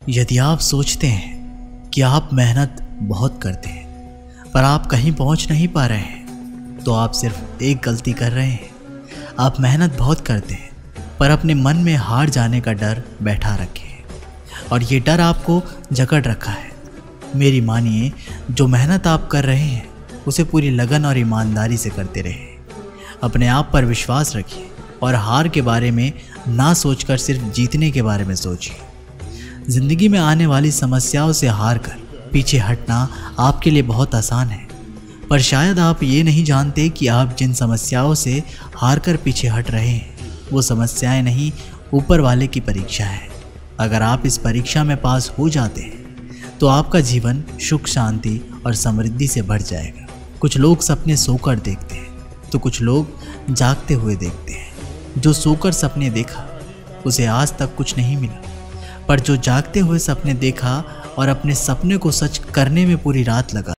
यदि आप सोचते हैं कि आप मेहनत बहुत करते हैं पर आप कहीं पहुंच नहीं पा रहे हैं, तो आप सिर्फ एक गलती कर रहे हैं। आप मेहनत बहुत करते हैं पर अपने मन में हार जाने का डर बैठा रखे हैं और ये डर आपको जकड़ रखा है। मेरी मानिए, जो मेहनत आप कर रहे हैं उसे पूरी लगन और ईमानदारी से करते रहिए। अपने आप पर विश्वास रखिए और हार के बारे में ना सोचकर सिर्फ जीतने के बारे में सोचिए। ज़िंदगी में आने वाली समस्याओं से हार कर पीछे हटना आपके लिए बहुत आसान है, पर शायद आप ये नहीं जानते कि आप जिन समस्याओं से हार कर पीछे हट रहे हैं वो समस्याएं नहीं, ऊपर वाले की परीक्षा है। अगर आप इस परीक्षा में पास हो जाते हैं तो आपका जीवन सुख, शांति और समृद्धि से भर जाएगा। कुछ लोग सपने सोकर देखते हैं तो कुछ लोग जागते हुए देखते हैं। जो सोकर सपने देखा उसे आज तक कुछ नहीं मिला, पर जो जागते हुए सपने देखा और अपने सपने को सच करने में पूरी रात लगा